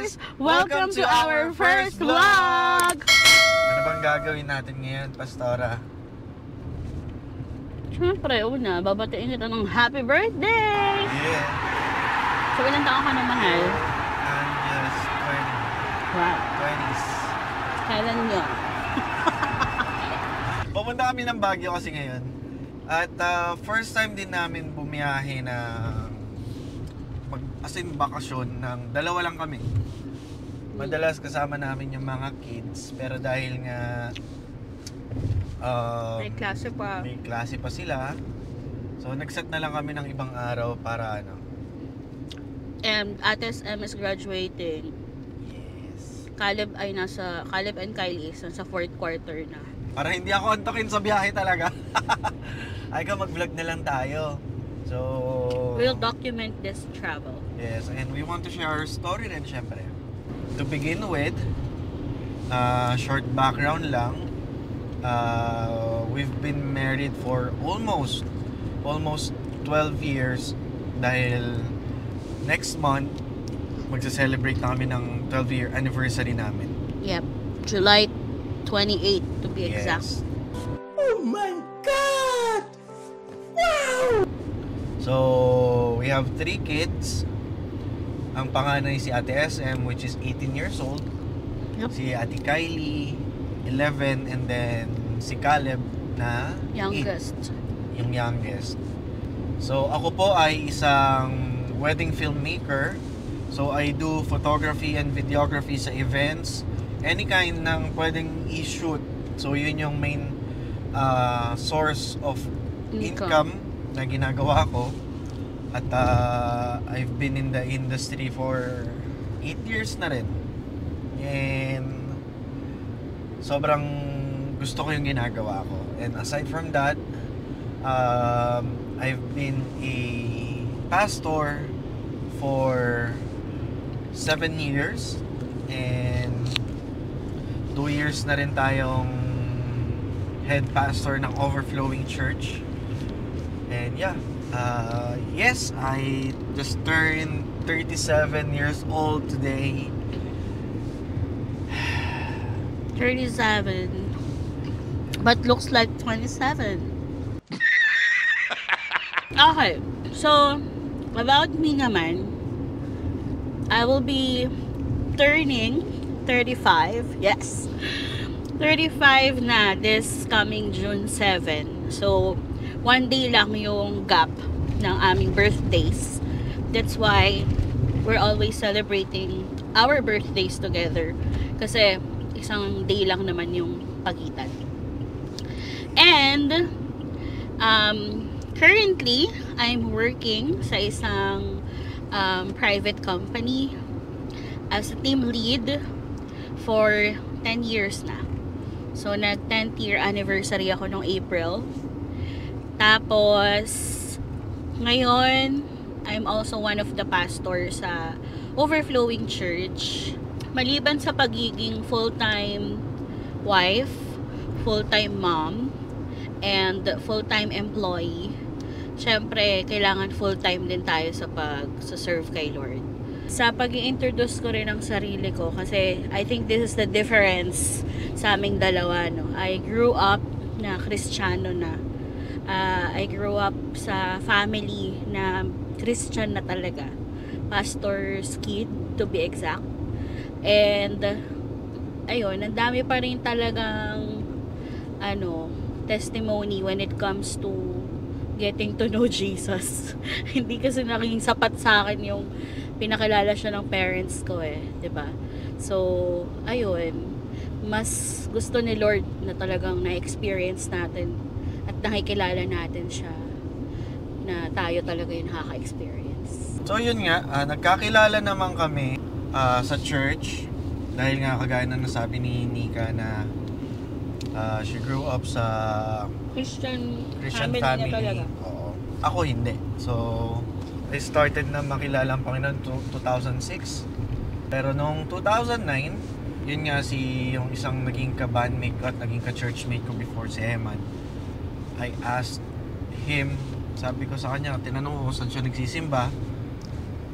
guys! Welcome to our first vlog! Ano bang gagawin natin ngayon, Pastora? Siyempre, una, babatiin kita ng happy birthday! Yeah! So, ilang taon ka na, mahal? I'm just 20. Wow. 20s. Kailan yun? Pupunta kami ng Baguio kasi ngayon. At first time din namin bumiyahe na as in bakasyon ng dalawa lang kami. Madalas kasama namin yung mga kids, pero dahil nga May klase pa sila, so nag-set na lang kami ng ibang araw para ano. And Ate SM is graduating. Yes. Caleb and Kylie is nasa 4th quarter na. Para hindi ako antokin sa biyahe talaga. Ay ka, mag-vlog na lang tayo. So we'll document this travel. Yes, and we want to share our story rin, syempre. To begin with, short background lang. We've been married for almost 12 years dahil next month magse-celebrate na kami ng 12-year anniversary namin. Yep, July 28 to be exact. Yes. Oh my God! Wow! So, we have 3 kids. Ang panganay si Ate SM, which is 18 years old. Yep. Si Ate Kylie, 11, and then si Caleb na Youngest. 8, yung youngest. So, ako po ay isang wedding filmmaker. So, I do photography and videography sa events. Any kind ng pwedeng i-shoot. So, yun yung main source of income na ginagawa ko. At I've been in the industry for 8 years na rin. And sobrang gusto ko yung ginagawa ko. And aside from that, I've been a pastor for 7 years. And 2 years na rin tayong head pastor ng Overflowing Church. And yeah, yes, I just turned 37 years old today. 37, but looks like 27. Okay, so about me naman, I will be turning 35. Yes, 35 na this coming June 7. So 1 day lang yung gap ng aming birthdays. That's why we're always celebrating our birthdays together. Kasi isang day lang naman yung pagitan. And currently, I'm working sa isang private company as a team lead for 10 years na. So, nag-10th year anniversary ako nung April. Tapos, ngayon, I'm also one of the pastors sa Overflowing Church. Maliban sa pagiging full-time wife, full-time mom, and full-time employee, syempre, kailangan full-time din tayo sa pag-serve kay Lord. Sa pag-i-introduce ko rin ang sarili ko, kasi I think this is the difference sa aming dalawa, no? I grew up na Kristiyano na. I grew up sa family na Christian na talaga. Pastor's kid, to be exact. And, ayun, ang dami pa rin talagang, testimony when it comes to getting to know Jesus. Hindi kasi naging sapat sa akin yung pinakilala siya ng parents ko diba? So, ayun, mas gusto ni Lord na talagang na-experience natin at nakikilala natin siya na tayo talaga yung nakaka-experience. So yun nga, nagkakilala naman kami sa church dahil nga kagaya na nasabi ni Nika na she grew up sa Christian family. Oo. Ako hindi. So I started na makilala ang Panginoon 2006. Pero noong 2009, yun nga yung isang naging ka-bandmate ko at naging ka-churchmate ko before, si Eman. I asked him, sabi ko sa kanya, tinanong ko saan siya nagsisimba.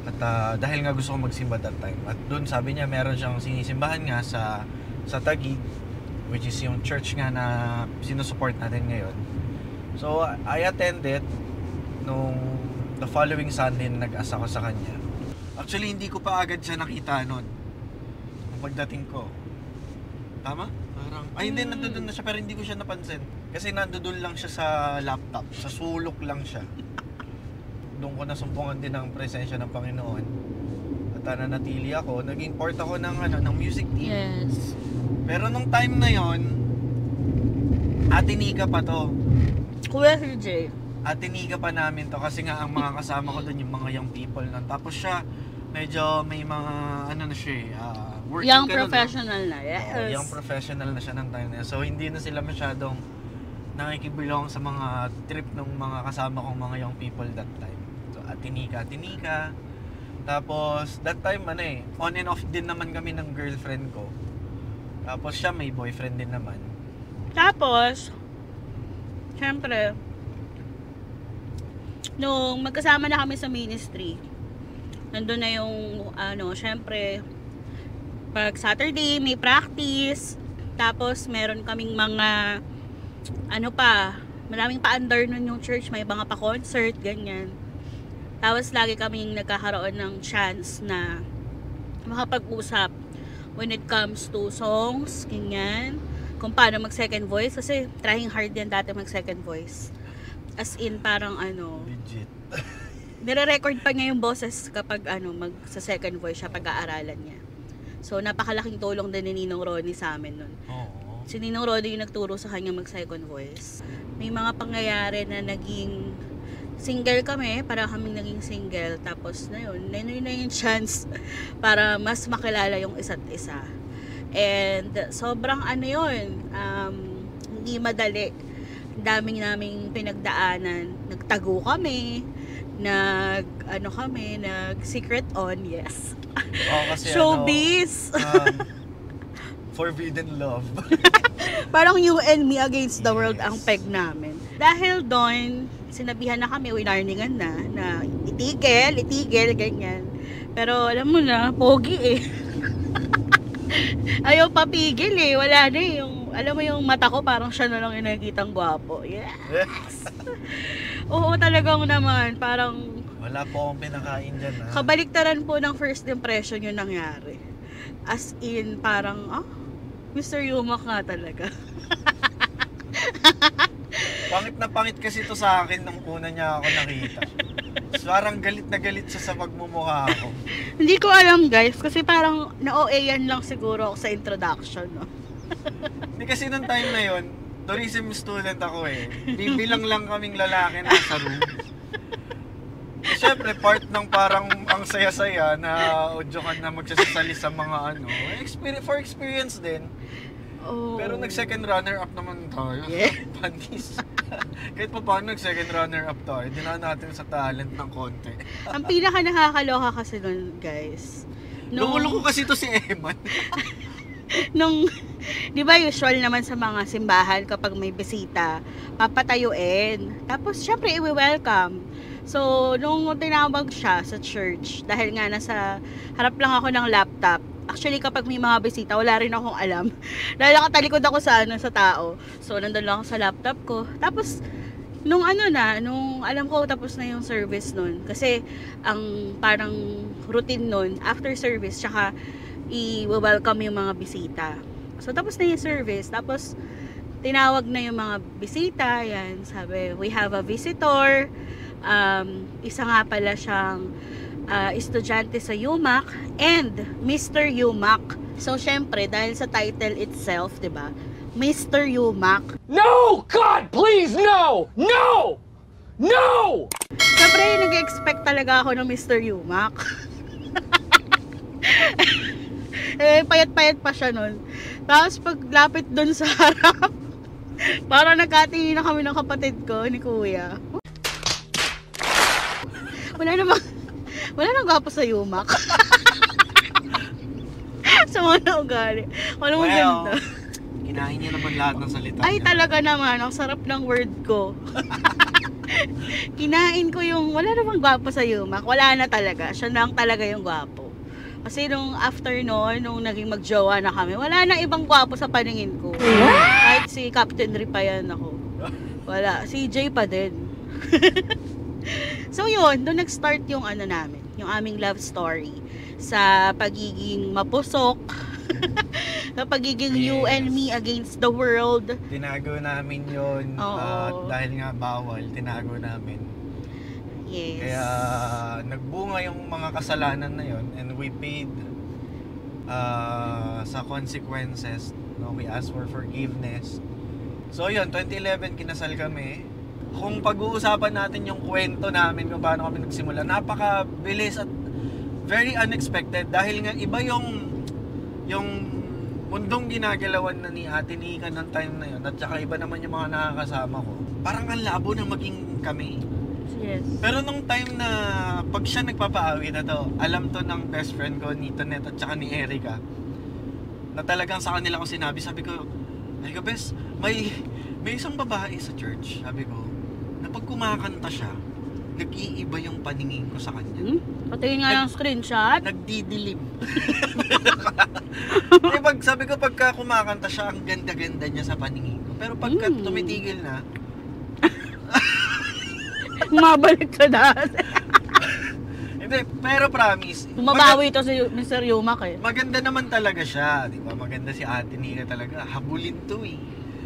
At dahil nga gusto ko magsimba that time. At doon sabi niya meron siyang sinisimbahan nga sa Taguig, which is yung church nga na sinusupport natin ngayon. So I attended nung the following Sunday na nag-asa ko sa kanya. Actually hindi ko pa agad siya nakita noon. Nung pagdating ko. Tama? Parang, ay hindi, nandoon na siya pero hindi ko siya napansin. Kasi nandoon lang siya sa laptop. Sa sulok lang siya. Doon ko nasumpungan din ang presensya ng Panginoon. At nanatili ako. Naging part ako ng music team. Yes. Pero nung time na yon, Ate Nika pa to. Kuya CJ. Ate Nika pa namin to kasi nga ang mga kasama ko doon yung mga young people nun. Tapos siya, medyo may mga, ano na siya working Young ka nun, professional na, yes. young professional na siya ng time na yun. So hindi na sila masyadong nakikibilong sa mga trip ng mga kasama kong mga young people that time. So Ate Nika. Tapos that time on and off din naman kami ng girlfriend ko. Tapos siya may boyfriend din naman. Tapos, syempre, nung magkasama na kami sa ministry, nandun na yung, syempre, pag Saturday, may practice, tapos meron kaming mga, maraming pa-under nun yung church, may mga pa-concert, ganyan. Tapos lagi kaming nagkakaroon ng chance na makapag-usap when it comes to songs, ganyan. Kung paano mag-second voice, kasi trying hard yan dati mag-second voice. As in, parang Legit. nire-record pa niya yung boses kapag mag-second voice siya, pag-aaralan niya. So, napakalaking tulong din ni Ninong Ronnie sa amin nun. Oo. Si Ninong Ronnie yung nagturo sa kanya mag-second voice. May mga pangyayari na naging single kami, para kaming naging single. Tapos na yun na yung chance para mas makilala yung isa't isa. And sobrang hindi madali. Daming naming pinagdaanan. Nagtago kami, nag-secret on, yes. Oh, kasi Showbiz. Forbidden love. Parang you and me against the world ang peg namin. Dahil doon, sinabihan na kami, winarningan na itigil, ganyan. Pero alam mo na, pogi eh. Ayaw papigil eh. Wala na yung, alam mo yung mata ko, parang siya na lang yung nakikitang gwapo. Yes! Oo, talagang naman, parang wala po akong pinakain dyan, ha? Kabaliktaran po ng first impression yung nangyari. As in, parang, Mr. Yumak nga talaga. Pangit na pangit kasi to sa akin nung una niya ako nakita. Parang galit na galit siya sa pagmumukha ako. Hindi ko alam guys, kasi parang na-OA-yan lang siguro ako sa introduction, no? Hindi kasi nung time na yon, tourism student ako eh. Bibilang lang kaming lalaki na sa room. Siyempre, part ng parang ang saya-saya na audio ka na magsasali sa mga for experience din. Oh. Pero nag-second runner-up naman tayo. Yeah. Panis. Kahit pa paano nag-second runner-up tayo, dinaan natin sa talent ng konti. Ang pinaka nakakaloka kasi nun, guys. Loko-loko kasi to si Eman. Di ba usual naman sa mga simbahan kapag may bisita, papatayuin. Tapos, syempre, i-welcome. So, nung tinawag siya sa church, dahil nga nasa harap lang ako ng laptop, actually, kapag may mga bisita, wala rin akong alam. Dahil nakatalikod ako sa tao. So, nandun lang ako sa laptop ko. Tapos, nung alam ko tapos na yung service nun. Kasi, ang parang routine nun, after service, tsaka i-welcome yung mga bisita. So, tapos na yung service. Tapos, tinawag na yung mga bisita. Yan, sabi, we have a visitor. Isa nga pala siyang estudyante sa UMAC and Mr. UMAC. So syempre dahil sa title itself, 'di ba? Mr. UMAC. No! God, please, no! No! No! Syempre nag-expect talaga ako ng Mr. UMAC. Payat-payat pa siya nun. Tapos paglapit dun sa harap, parang nagkatingin na kami ng kapatid ko, ni Kuya. Wala nang gwapo sa UMAC. Sa mga ugali. Walang maganda. Kinain niya naman lahat ng salita Ay, niya. talaga naman. Ang sarap ng word ko. Kinain ko yung, wala namang gwapo sa Yumak. Wala na talaga. Siya lang talaga yung gwapo. Kasi nung after noon, nung naging magjowa na kami, wala na ibang gwapo sa paningin ko. Kahit si Captain Ripayan ako. Wala. Si Jay pa din. So yun, doon nag-start yung ano namin, yung aming love story. Sa pagiging mapusok. Sa pagiging you and me against the world. Tinago namin yun. At dahil nga bawal, tinago namin. Yes. Kaya nagbunga yung mga kasalanan na yun, and we paid sa consequences. No? We asked for forgiveness. So yun, 2011 kinasal kami. Kung pag-uusapan natin yung kwento namin kung paano kami nagsimula, napakabilis at very unexpected dahil nga iba yung mundong ginagalawan na ni Ate Nika ng time na yun, at saka iba naman yung mga nakakasama ko. Parang ang labo na maging kami. Yes. Pero nung time na pag siya nagpapaawi na to, alam to ng best friend ko, ni Tonet at saka ni Erica, na talagang sa kanila ko sinabi, sabi ko, bes, may isang babae sa church, sabi ko, na pag kumakanta siya, nag-iiba yung paningin ko sa kanya. Patingin nga yung screenshot. Nagdidilim. Sabi ko, pagka kumakanta siya, ang ganda-ganda niya sa paningin ko. Pero pagka tumitigil na, mabalik ka dati. hindi, pero promise. Bumabawi ito si Mr. Yumak eh. Maganda naman talaga siya, di ba? Maganda si Ate Nika talaga. Habulin to eh.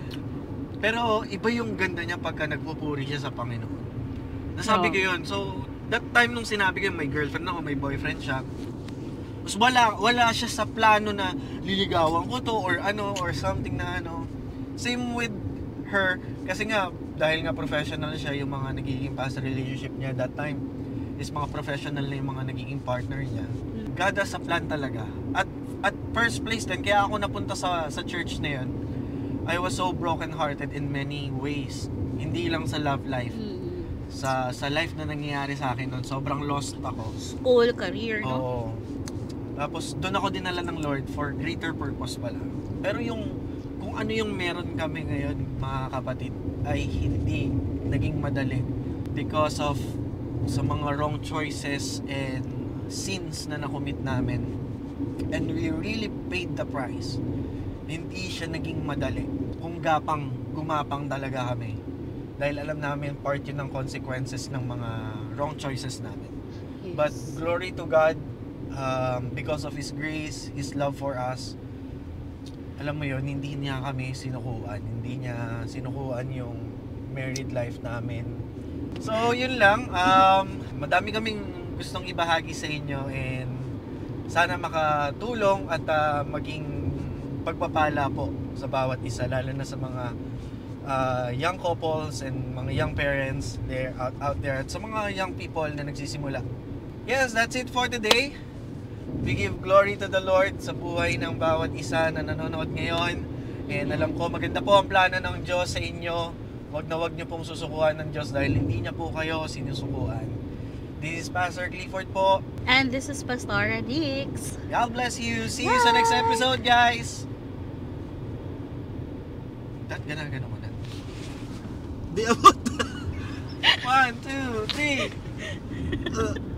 Pero iba yung ganda niya pagka nagpupuri siya sa Panginoon. Nasabi ko yun. So, that time nung sinabi ko, may girlfriend ako, may boyfriend siya. Mas wala siya sa plano na liligawan ko to or ano, or something na ano. Same with her. Kasi nga, dahil nga professional siya, yung mga nagiging past relationship niya that time is mga professional na yung mga nagiging partner niya. God has a plan talaga. At first place din, kaya ako napunta sa church na yun, I was so broken-hearted in many ways. Hindi lang sa love life. Sa life na nangyayari sa akin noon, sobrang lost ako. School, career, no? Oo. Tapos doon ako dinala ng Lord for greater purpose pala. Pero kung ano yung meron kami ngayon, mga kapatid, ay hindi naging madali because of sa mga wrong choices and sins na nakomit namin. And we really paid the price. Hindi siya naging madali. Kung gumapang talaga kami. Dahil alam namin part yun ng consequences ng mga wrong choices namin. Yes. But glory to God, because of His grace, His love for us, alam mo yun, hindi niya kami sinukuan. Hindi niya sinukuan yung married life namin. So, yun lang. Madami kaming gustong ibahagi sa inyo and sana makatulong at maging pagpapala po sa bawat isa, lalo na sa mga young couples and mga young parents there out there at sa mga young people na nagsisimula. Yes, that's it for today. We give glory to the Lord sa buhay ng bawat isa na nanonood ngayon. And alam ko maganda po ang plano ng Diyos sa inyo. Wag niyo pong susukuan ng Diyos dahil hindi niya po kayo sinusukuan. This is Pastor Clifford po. And this is Pastora Dix. God bless you. See you sa next episode, guys. Gana mo na. Di abot. 1, 2, 3.